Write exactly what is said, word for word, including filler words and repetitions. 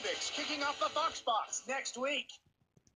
Olympics kicking off the Fox Box next week.